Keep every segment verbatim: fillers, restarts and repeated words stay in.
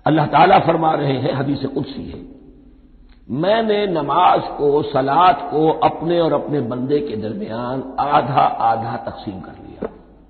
اللہ تعالیٰ فرما رہے ہیں، حدیث قدسی ہے، میں نے نماز کو، صلاۃ کو اپنے اور اپنے بندے کے درمیان آدھا آدھا تقسیم کر لیا۔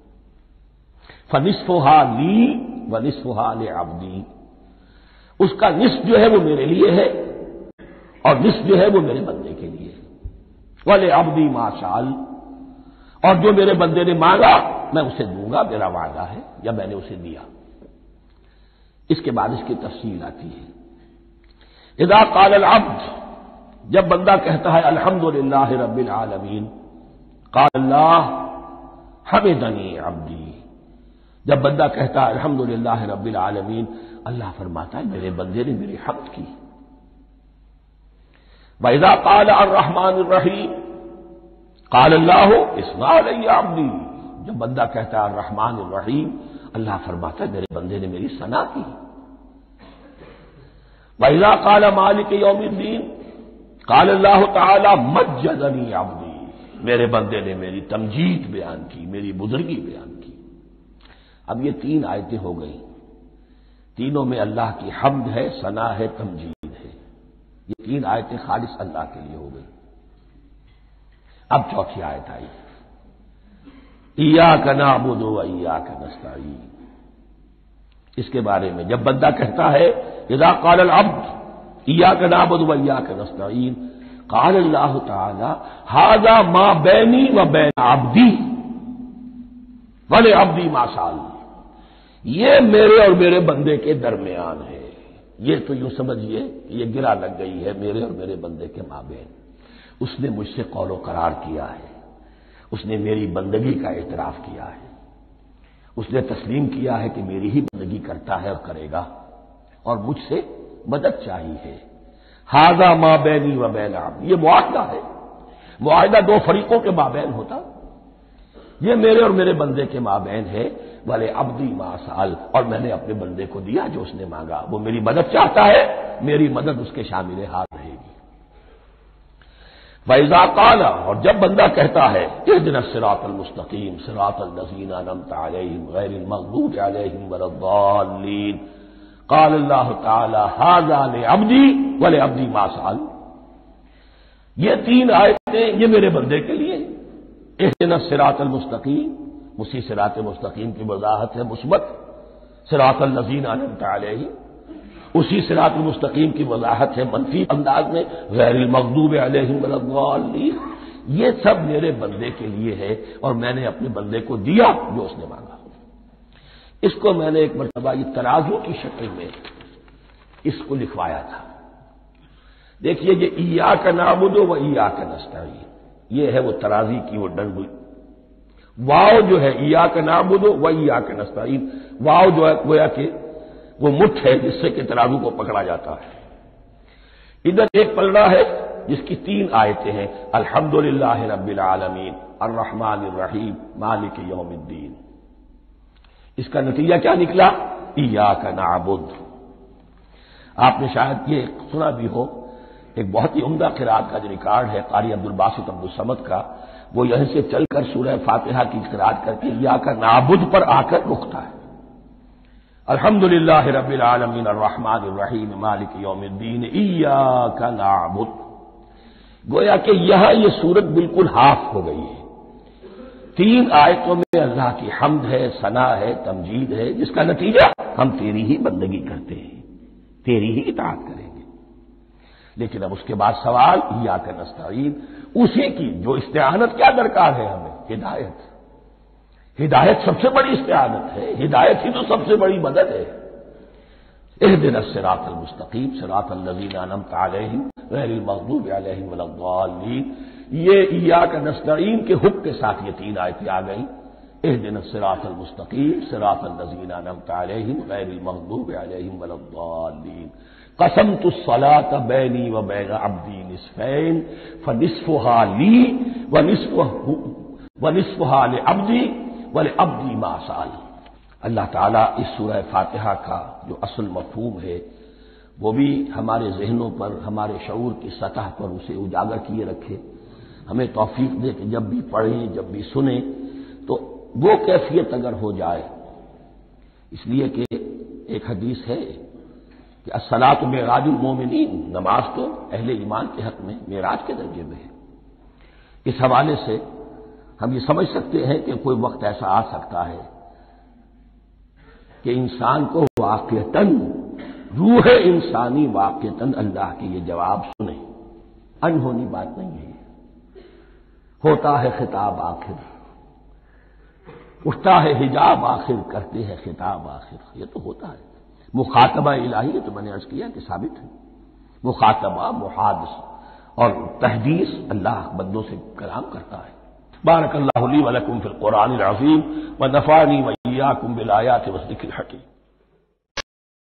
فنصفھا لی ونصفھا لعبدی، اس کا نصف جو ہے وہ میرے لیے ہے اور نصف جو ہے وہ میرے بندے کے لیے ہے۔ ولعبدی ما سأل، اور جو میرے بندے نے مانگا میں اسے دوں گا، میرا وعدہ ہے یا میں نے اسے دیا۔ اس کے بعد اس کی تفصیل آتی ہے، اذا قال العبد، جب بندہ کہتا ہے الحمدللہ رب العالمین، قال اللہ حمدنی عبدی، جب بندہ کہتا ہے الحمدللہ رب العالمین، اللہ فرماتا ہے میرے بندے نے میری حمد کی۔ وَإِذَا قَالَ الرَّحْمَٰنُ الرَّحِيمُ قَالَ اللَّهُ اثْنَىٰ عَلَيَّ عَبْدِي، جب بندہ کہتا ہے الرحمن الرحیم، اللہ فرماتا ہے میرے بندے نے میری ثنا کی۔ وَإِذَا قَالَ مَالِكِ يَوْمِ الدِّينِ قَالَ اللَّهُ تَعَالَىٰ مَجَّدَنِي عَبْدِي، میرے بندے نے میری تمجید بیان کی، میری بزرگی بیان کی۔ اب یہ تین آیتیں ہو گئی، تینوں میں اللہ کی حمد ہے، ثنا ہے، تمجید ہے، یہ تین آیتیں خالص اللہ کے لیے ہو گئی۔ اب چوتھی آیت آئی، ایاک نعبد و ایاک نستعین، اس کے بارے میں جب بندہ کہتا ہے اذا قال العبد ایاک نعبد و ایاک نستعین، قال اللہ تعالی ھذا ما بینی و بین عبدی ولعبدی ما سأل، یہ میرے اور میرے بندے کے درمیان ہے۔ یہ تو یوں سمجھیے کہ یہ گرا لگ گئی ہے میرے اور میرے بندے کے مابین، اس نے مجھ سے قول و قرار کیا ہے، اس نے میری بندگی کا اعتراف کیا ہے، اس نے تسلیم کیا ہے کہ میری ہی بندگی کرتا ہے اور کرے گا، اور مجھ سے مدد چاہیے ہے۔ ھذا ما بینی و بین عبدی، یہ معاہدہ ہے، معاہدہ دو فریقوں کے مابین ہوتا، یہ میرے اور میرے بندے کے مابین ہے۔ والے عبدی ما سأل، اور میں نے اپنے بندے کو دیا جو اس نے مانگا، وہ میری مدد چاہتا ہے، میری مدد اس کے شامل حال رہے گی۔ وَإِذَا قَالَ، اور جب بندہ کہتا ہے اهْدِنَا الصِّرَاطَ الْمُسْتَقِيمَ صِرَاطَ الَّذِينَ أَنْعَمْتَ عَلَيْهِمْ غَيْرِ الْمَغْضُوبِ عَلَيْهِمْ وَلَا الضَّالِّينَ، قال اللہ تعالی ھذا لعبدی ولعبدی ما سأل، یہ تین آیتیں یہ میرے بندے کے لیے، اهْدِنَا الصِّرَاطَ الْمُسْتَقِيمَ، اسی صراط مستقیم کی وضاحت ہے مثبت، صراط الذین انعمت علیہم، اسی صراط مستقیم کی وضاحت ہے منفی انداز میں، غیر المغضوب علیہم ولا الضالین، یہ سب میرے بندے کے لیے ہے اور میں نے اپنے بندے کو دیا جو اس نے مانگا۔ اس کو میں نے ایک مرتبہ یہ ترازو کی شکل میں اس کو لکھوایا تھا، دیکھیے یہ ایاک نعبد و ایاک نستعین، یہ ہے وہ ترازی کی وہ ڈنڈ، واو جو ہے ایاک نعبد و ایاک نستعین، واو جو ہے گویا کہ وہ مٹھ ہے جس سے کہ ترازو کو پکڑا جاتا ہے۔ ادھر ایک پلڑا ہے جس کی تین آیتیں ہیں، الحمدللہ رب العالمین الرحمن الرحیم مالک یوم الدین، اس کا نتیجہ کیا نکلا؟ ایاک نعبد۔ آپ نے شاید یہ سنا بھی ہو، ایک بہت ہی عمدہ قرات کا جو ریکارڈ ہے قاری عبدالباسط عبدالصمد کا، وہ یہیں سے چل کر سورہ فاتحہ کی قرات کر کے ایاک نعبد پر آ کر رکتا ہے، الحمدللہ رب العالمین الرحمن الرحیم مالک یوم الدین ایاک نعبد، گویا کہ یہاں یہ صورت بالکل ہاف ہو گئی ہے، تین آیتوں میں اللہ کی حمد ہے، ثنا ہے، تمجید ہے، جس کا نتیجہ ہم تیری ہی بندگی کرتے ہیں، تیری ہی اطاعت کریں گے۔ لیکن اب اس کے بعد سوال ایاک نستعین، اسی کی جو استعانت کیا درکار ہے ہمیں؟ ہدایت، ہدایت سب سے بڑی استعانت ہے، ہدایت ہی تو سب سے بڑی مدد ہے۔ اهدنا الصراط المستقیم صراط الذین انعمت علیہم غیر المغضوب علیہم ولا الضالین، یہ ایاک نستعین کے حکم کے ساتھ یہ تین آیتیں آ گئیں، اهدنا الصراط المستقیم صراط الذین انعمت علیہم غیر المغضوب علیہم ولا الضالین، قسمت الصلاۃ بینی و بین عبدی نصفین فنصفھا لی ونصفھا لعبدی ولعبدی ما سأل۔ اللہ تعالیٰ اس سورہ فاتحہ کا جو اصل مفہوم ہے وہ بھی ہمارے ذہنوں پر، ہمارے شعور کی سطح پر اسے اجاگر کیے رکھے، ہمیں توفیق دے کہ جب بھی پڑھیں، جب بھی سنیں تو وہ کیفیت اگر ہو جائے، اس لیے کہ ایک حدیث ہے کہ الصلاۃ معراج المومنین، نماز تو اہل ایمان کے حق میں معراج کے درجے میں ہے۔ اس حوالے سے ہم یہ سمجھ سکتے ہیں کہ کوئی وقت ایسا آ سکتا ہے کہ انسان کو واقعتاً روح انسانی واقعتاً اللہ کی یہ جواب سنے، انہونی بات نہیں ہے۔ ہوتا ہے خطاب آخر، اٹھتا ہے حجاب آخر، کرتے ہیں خطاب آخر، یہ تو ہوتا ہے۔ مخاطبہ الہی تو میں نے عرض کیا کہ ثابت ہے، مخاطبہ، محادث اور تحدیث اللہ بندوں سے کلام کرتا ہے۔ بارک اللہ لی ولکم فی القرآن العظیم ونفعنی وإیاکم بالآیات والذکر الحکیم۔